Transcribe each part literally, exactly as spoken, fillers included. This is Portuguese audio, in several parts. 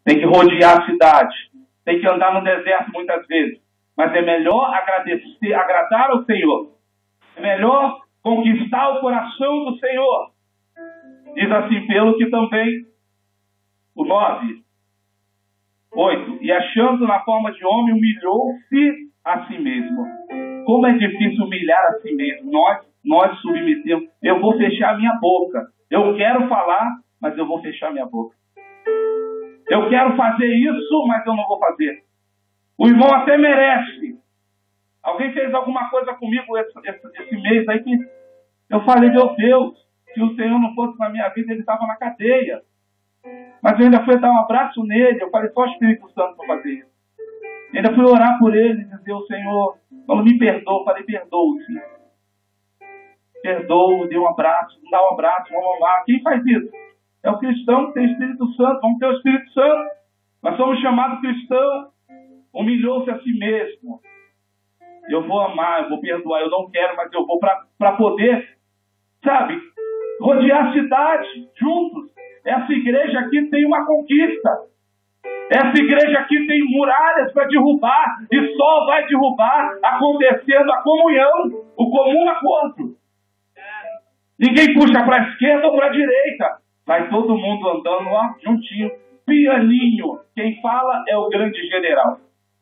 tem que rodear a cidade, tem que andar no deserto muitas vezes. Mas é melhor agradecer, agradar ao Senhor. É melhor conquistar o coração do Senhor. Diz assim, pelo que também, o nove, oito, e achando na forma de homem, humilhou-se a si mesmo. Como é difícil humilhar a si mesmo. Nós, nós submetemos. Eu vou fechar minha boca. Eu quero falar, mas eu vou fechar minha boca. Eu quero fazer isso, mas eu não vou fazer. O irmão até merece. Alguém fez alguma coisa comigo esse, esse, esse mês aí que eu falei, meu Deus, se o Senhor não fosse na minha vida, ele estava na cadeia. Mas eu ainda fui dar um abraço nele. Eu falei, só o Espírito Santo para fazer isso. Eu ainda fui orar por ele e dizer, o Senhor, falou, me perdoa. Eu falei, perdoa-se. Perdoa, dê um abraço, dá um abraço, vamos lá. Quem faz isso? É o cristão que tem Espírito Santo. Vamos ter o Espírito Santo. Nós somos chamados cristãos. Humilhou-se a si mesmo. Eu vou amar, eu vou perdoar. Eu não quero, mas eu vou para poder, sabe, rodear a cidade juntos. Essa igreja aqui tem uma conquista. Essa igreja aqui tem muralhas para derrubar. E só vai derrubar acontecendo a comunhão, o comum acordo. Ninguém puxa para a esquerda ou para a direita. Vai todo mundo andando lá juntinho. Pianinho. Quem fala é o grande general.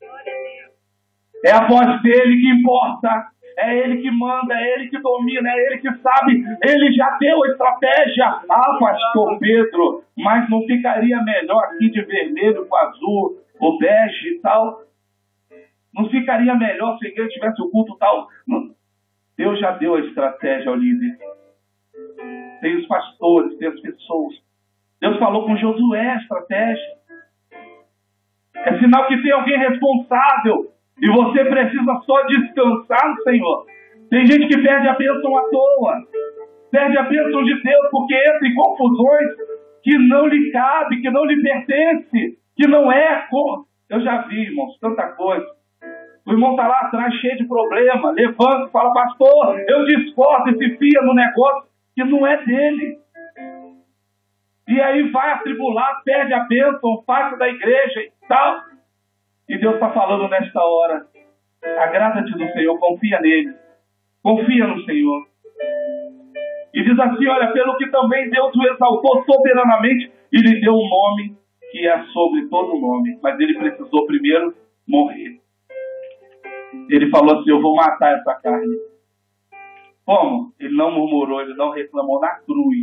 É a voz dele que importa. É ele que manda, é ele que domina, é ele que sabe. Ele já deu a estratégia. Ah, pastor Pedro, mas não ficaria melhor aqui de vermelho com azul, ou bege e tal? Não ficaria melhor se a igreja tivesse o culto tal? Não. Deus já deu a estratégia ao líder. Tem os pastores, tem as pessoas. Deus falou com Josué a estratégia. É sinal que tem alguém responsável. E você precisa só descansar no Senhor. Tem gente que perde a bênção à toa. Perde a bênção de Deus porque entra em confusões que não lhe cabe, que não lhe pertence, que não é. Eu já vi, irmãos, tanta coisa. O irmão está lá atrás cheio de problema. Levanta e fala, pastor, eu discordo e se fia no negócio que não é dele. E aí vai atribular, perde a bênção, passa da igreja e tal. E Deus está falando nesta hora, agrada-te do Senhor, confia nele, confia no Senhor. E diz assim, olha, pelo que também Deus o exaltou soberanamente e lhe deu um nome que é sobre todo nome. Mas ele precisou primeiro morrer. Ele falou assim, eu vou matar essa carne. Como? Ele não murmurou, ele não reclamou na cruz.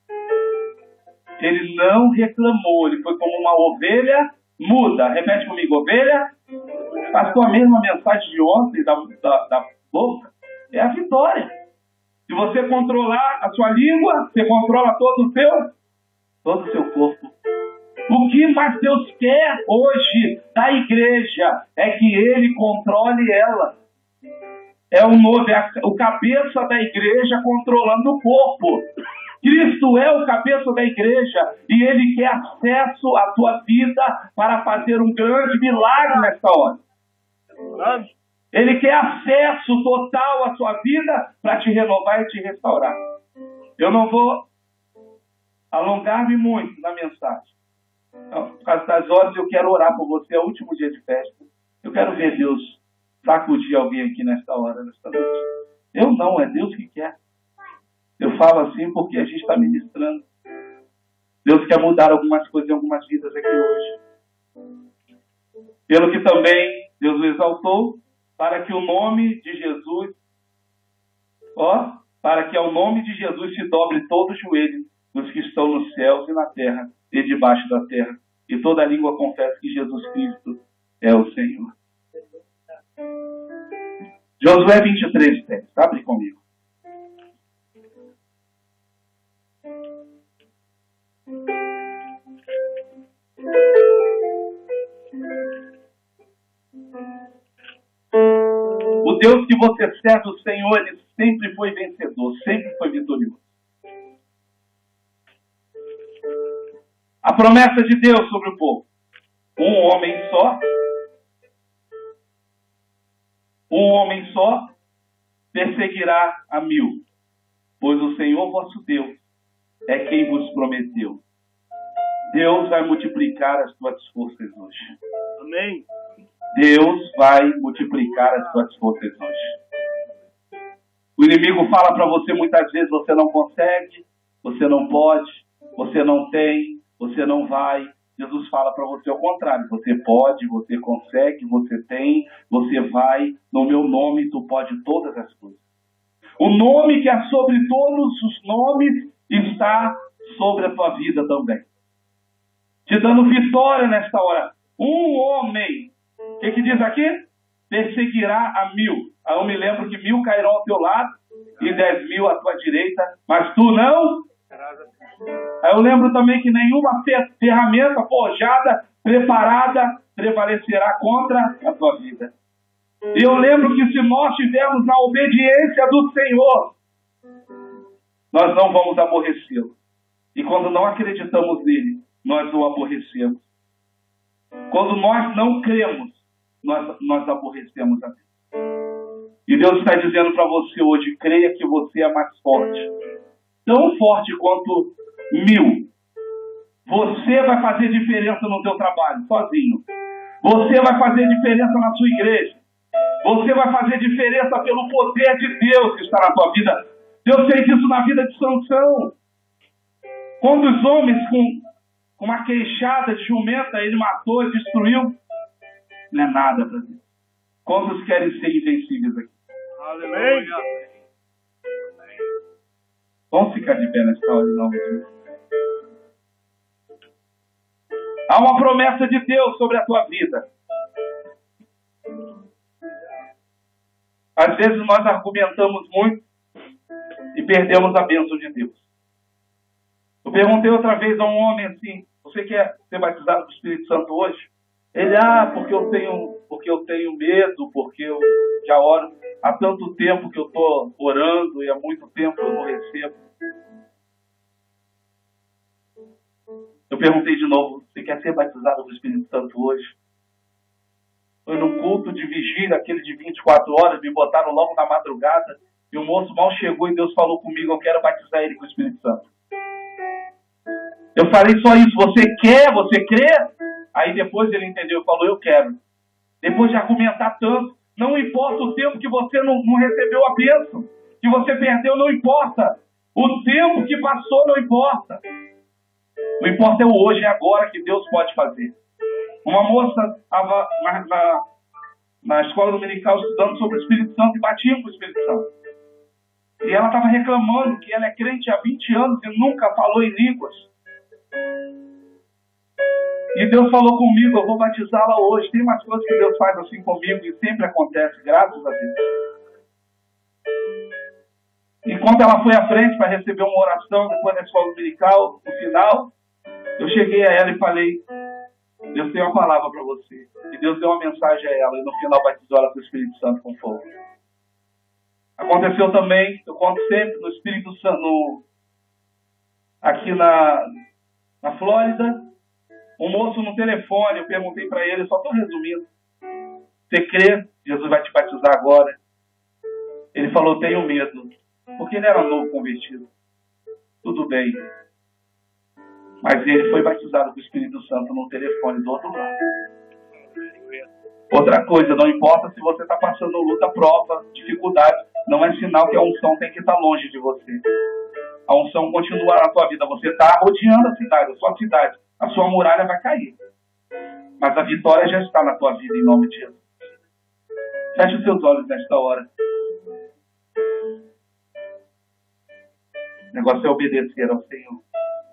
Ele não reclamou, ele foi como uma ovelha muda. Repete comigo, ovelha. Pastor, a mesma mensagem de ontem da, da, da boca é a vitória. Se você controlar a sua língua, você controla todo o seu, todo o seu corpo. O que mais Deus quer hoje da igreja é que Ele controle ela. É o novo, é a, o cabeça da igreja controlando o corpo. Cristo é o cabeça da igreja e Ele quer acesso à tua vida para fazer um grande milagre nesta hora. Ele quer acesso total à sua vida para te renovar e te restaurar. Eu não vou alongar-me muito na mensagem. Não, por causa das horas eu quero orar por você, é o último dia de festa. Eu quero ver Deus sacudir alguém aqui nesta hora, nesta noite. Eu não, é Deus que quer. Eu falo assim porque a gente está ministrando. Deus quer mudar algumas coisas em algumas vidas aqui hoje. Pelo que também Deus o exaltou, para que o nome de Jesus, ó, para que ao nome de Jesus se dobre todo o joelho dos que estão nos céus e na terra e debaixo da terra. E toda língua confessa que Jesus Cristo é o Senhor. Josué vinte e três, dez. Abre comigo. O Deus que você serve, o Senhor, Ele sempre foi vencedor, sempre foi vitorioso. A promessa de Deus sobre o povo. Um homem só. Um homem só perseguirá a mil. Pois o Senhor vosso Deus é quem vos prometeu. Deus vai multiplicar as tuas forças hoje. Amém. Deus vai multiplicar as tuas forças hoje. O inimigo fala para você muitas vezes, você não consegue, você não pode, você não tem, você não vai. Jesus fala para você ao contrário, você pode, você consegue, você tem, você vai, no meu nome tu pode todas as coisas. O nome que é sobre todos os nomes está sobre a tua vida também. Te dando vitória nesta hora. Um homem, o que, que diz aqui? Perseguirá a mil. Aí eu me lembro que mil cairão ao teu lado e dez mil à tua direita, mas tu não. Aí eu lembro também que nenhuma ferramenta forjada, preparada, prevalecerá contra a tua vida. E eu lembro que se nós estivermos na obediência do Senhor, nós não vamos aborrecê-lo. E quando não acreditamos nele, nós o aborrecemos. Quando nós não cremos, nós, nós aborrecemos a Deus. E Deus está dizendo para você hoje, creia que você é mais forte. Tão forte quanto mil. Você vai fazer diferença no teu trabalho, sozinho. Você vai fazer diferença na sua igreja. Você vai fazer diferença pelo poder de Deus que está na tua vida. Deus fez isso na vida de Sansão. Quando os homens com uma queixada de jumenta, ele matou e destruiu, não é nada para Deus. Quantos querem ser invencíveis aqui? Aleluia. Vamos ficar de pé nessa hora, não, Jesus. Há uma promessa de Deus sobre a tua vida. Às vezes nós argumentamos muito e perdemos a bênção de Deus. Eu perguntei outra vez a um homem assim, você quer ser batizado do Espírito Santo hoje? Ele, ah, porque eu tenho, porque eu tenho medo, porque eu já oro há tanto tempo que eu estou orando e há muito tempo eu não recebo. Eu perguntei de novo, você quer ser batizado do Espírito Santo hoje? Foi num culto de vigília, aquele de vinte e quatro horas, me botaram logo na madrugada, e o moço mal chegou e Deus falou comigo, eu quero batizar ele com o Espírito Santo. Eu falei só isso, você quer, você crê? Aí depois ele entendeu e falou, eu quero. Depois de argumentar tanto, não importa o tempo que você não, não recebeu a bênção, que você perdeu, não importa. O tempo que passou não importa. O que importa é o hoje e agora que Deus pode fazer. Uma moça estava na, na, na escola dominical estudando sobre o Espírito Santo e batia com o Espírito Santo. E ela estava reclamando que ela é crente há vinte anos e nunca falou em línguas. E Deus falou comigo, eu vou batizá-la hoje. Tem umas coisas que Deus faz assim comigo e sempre acontece, graças a Deus. Enquanto ela foi à frente para receber uma oração depois da escola dominical, no final, eu cheguei a ela e falei, Deus tem uma palavra para você. E Deus deu uma mensagem a ela e no final batizou ela com o Espírito Santo com fogo. Aconteceu também, eu conto sempre, no Espírito Santo, no, aqui na, na Flórida, um moço no telefone, eu perguntei para ele, eu só estou resumindo, você crê? Jesus vai te batizar agora. Ele falou, tenho medo, porque ele era novo convertido. Tudo bem. Mas ele foi batizado com o Espírito Santo no telefone do outro lado. Outra coisa, não importa se você está passando luta, prova, dificuldade, não é sinal que a unção tem que estar longe de você. A unção continua na tua vida. Você está rodeando a cidade, a sua cidade. A sua muralha vai cair. Mas a vitória já está na tua vida, em nome de Jesus. Feche os seus olhos nesta hora. O negócio é obedecer ao Senhor.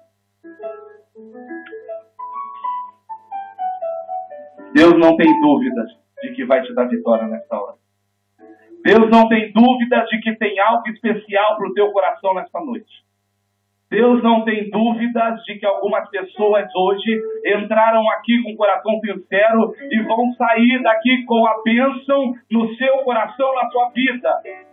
Deus não tem dúvidas de que vai te dar vitória nesta hora. Deus não tem dúvidas de que tem algo especial para o teu coração nesta noite. Deus não tem dúvidas de que algumas pessoas hoje entraram aqui com o coração sincero e vão sair daqui com a bênção no seu coração, na sua vida.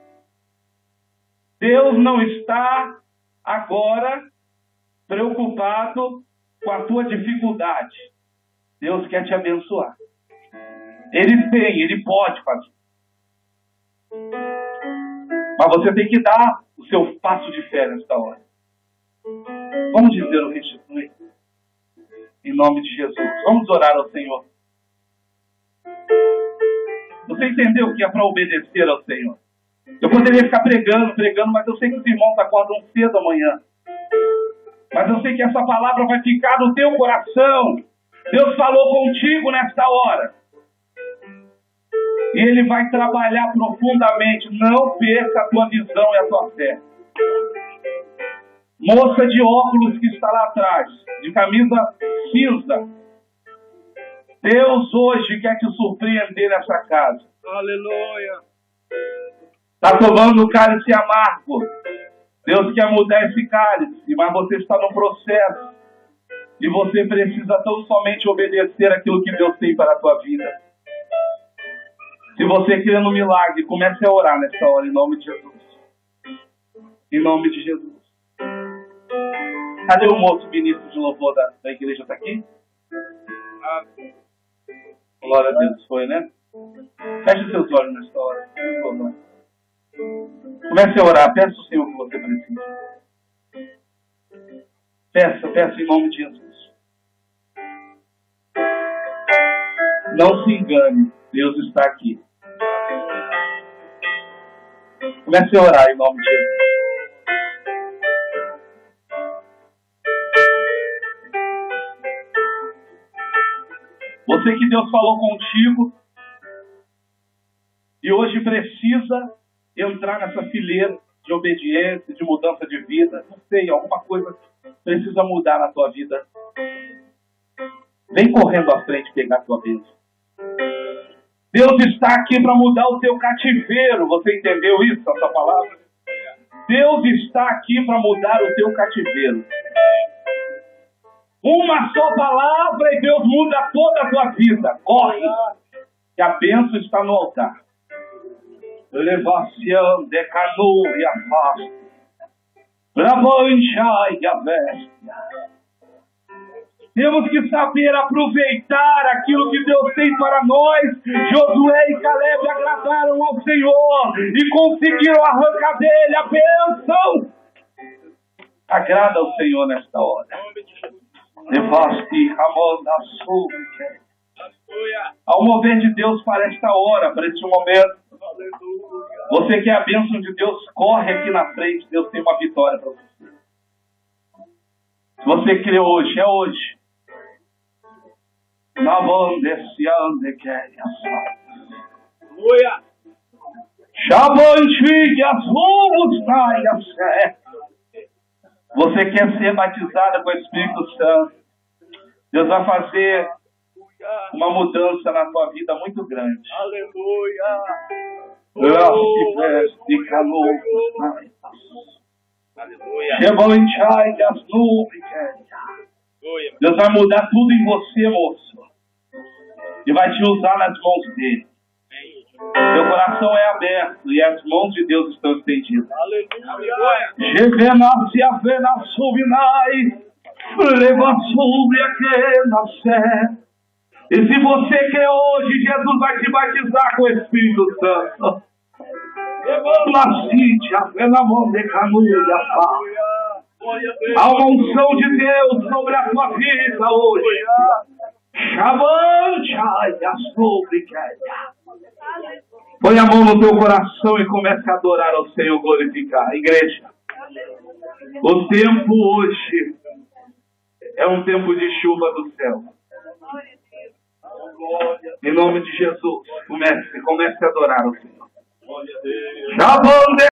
Deus não está agora preocupado com a tua dificuldade. Deus quer te abençoar. Ele tem, Ele pode fazer. Mas você tem que dar o seu passo de fé nesta hora. Vamos dizer o restitui. Em nome de Jesus. Vamos orar ao Senhor. Você entendeu o que é para obedecer ao Senhor? Eu poderia ficar pregando, pregando, mas eu sei que os irmãos acordam cedo amanhã. Mas eu sei que essa palavra vai ficar no teu coração. Deus falou contigo nesta hora. E Ele vai trabalhar profundamente. Não perca a tua visão e a tua fé. Moça de óculos que está lá atrás, de camisa cinza. Deus hoje quer te surpreender nessa casa. Aleluia. Está tomando o cálice amargo. Deus quer mudar esse cálice, mas você está no processo. E você precisa tão somente obedecer aquilo que Deus tem para a tua vida. Se você crê no milagre, comece a orar nessa hora, em nome de Jesus. Em nome de Jesus. Cadê o moço ministro de louvor da, da igreja? Está aqui? Glória a Deus, foi, né? Feche seus olhos nessa hora. Comece a orar, peça o Senhor que você precisa. Peça, peça em nome de Jesus. Não se engane, Deus está aqui. Comece a orar em nome de Jesus. Você que Deus falou contigo e hoje precisa entrar nessa fileira de obediência, de mudança de vida. Não sei, alguma coisa precisa mudar na tua vida. Vem correndo à frente pegar a tua bênção. Deus está aqui para mudar o teu cativeiro. Você entendeu isso, essa palavra? Deus está aqui para mudar o teu cativeiro. Uma só palavra e Deus muda toda a tua vida. Corre, que a bênção está no altar. Elevação de canu e afasta. Bravanchai e a bestia. Temos que saber aproveitar aquilo que Deus tem para nós. Josué e Caleb agradaram ao Senhor e conseguiram arrancar dele a bênção. Agrada ao Senhor nesta hora. Devaste Ramon da Súplica. Há um mover de Deus para esta hora, para este momento. Você quer a bênção de Deus, corre aqui na frente. Deus tem uma vitória para você. Se você crê hoje, é hoje. Na mão desse ande que é aleluia. Chavantigas rumos na fé. Você quer ser batizada com o Espírito Santo. Deus vai fazer uma mudança na tua vida muito grande. Aleluia. Aleluia. Deus vai mudar tudo em você, moço. E vai te usar nas mãos dele. Seu coração é aberto e as mãos de Deus estão estendidas. Aleluia. E se você crê hoje, Jesus vai te batizar com o Espírito Santo. Há uma unção de Deus sobre a tua vida hoje. Põe a mão no teu coração e comece a adorar ao Senhor, glorificar. Igreja, o tempo hoje é um tempo de chuva do céu. Em nome de Jesus, comece, comece a adorar o Senhor.